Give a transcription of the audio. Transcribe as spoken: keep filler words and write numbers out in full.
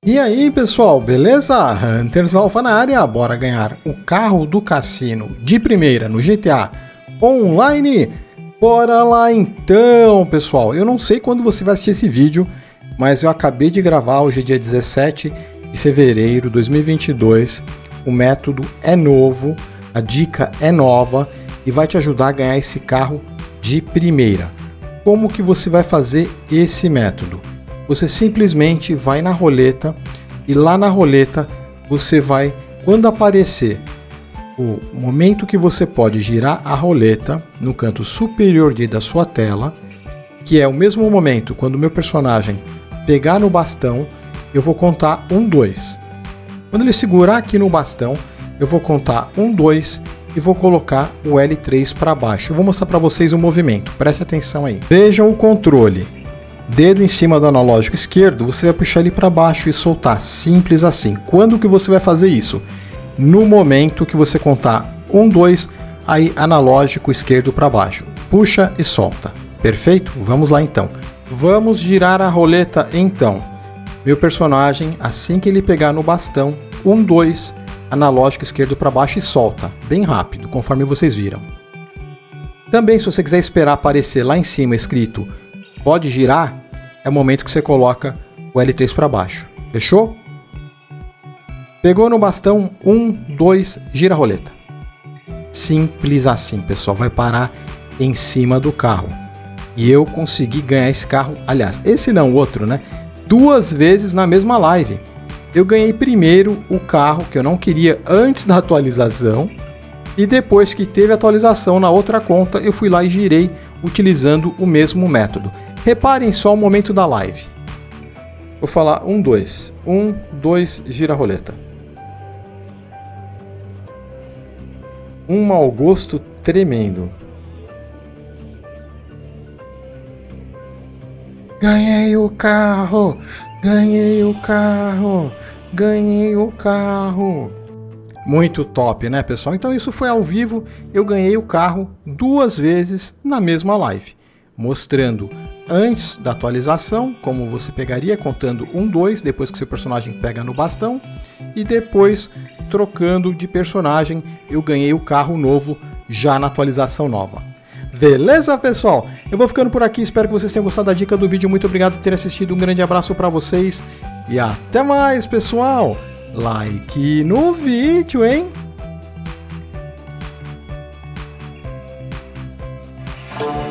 E aí pessoal, beleza? Hunters Alpha na área, bora ganhar o carro do cassino de primeira no G T A Online? Bora lá então pessoal, eu não sei quando você vai assistir esse vídeo, mas eu acabei de gravar hoje é dia dezessete de fevereiro de dois mil e vinte e dois, o método é novo, a dica é nova e vai te ajudar a ganhar esse carro de primeira. Como que você vai fazer esse método? Você simplesmente vai na roleta e lá na roleta você vai, quando aparecer o momento que você pode girar a roleta no canto superior da sua tela, que é o mesmo momento quando o meu personagem pegar no bastão, eu vou contar um, dois. Quando ele segurar aqui no bastão, eu vou contar um, dois e vou colocar o L três para baixo. Eu vou mostrar para vocês o movimento, preste atenção aí. Vejam o controle. Dedo em cima do analógico esquerdo, você vai puxar ele para baixo e soltar, simples assim. Quando que você vai fazer isso? No momento que você contar um, dois, aí analógico esquerdo para baixo. Puxa e solta. Perfeito? Vamos lá então. Vamos girar a roleta então. Meu personagem, assim que ele pegar no bastão, um, dois, analógico esquerdo para baixo e solta. Bem rápido, conforme vocês viram. Também, se você quiser esperar aparecer lá em cima escrito pode girar, é o momento que você coloca o L três para baixo. Fechou? Pegou no bastão, um, dois, gira a roleta. Simples assim, pessoal. Vai parar em cima do carro. E eu consegui ganhar esse carro, aliás, esse não, o outro, né? Duas vezes na mesma live. Eu ganhei primeiro o carro que eu não queria antes da atualização. E depois que teve atualização na outra conta, eu fui lá e girei utilizando o mesmo método. Reparem só o momento da live. Vou falar um, dois. Um, dois, gira a roleta. Um mau gosto tremendo. Ganhei o carro! Ganhei o carro! Ganhei o carro! Muito top, né, pessoal? Então isso foi ao vivo, eu ganhei o carro duas vezes na mesma live, mostrando antes da atualização, como você pegaria contando um, dois, depois que seu personagem pega no bastão, e depois trocando de personagem, eu ganhei o carro novo já na atualização nova. Beleza, pessoal? Eu vou ficando por aqui, espero que vocês tenham gostado da dica do vídeo, muito obrigado por terem assistido, um grande abraço para vocês e até mais, pessoal! Like no vídeo, hein?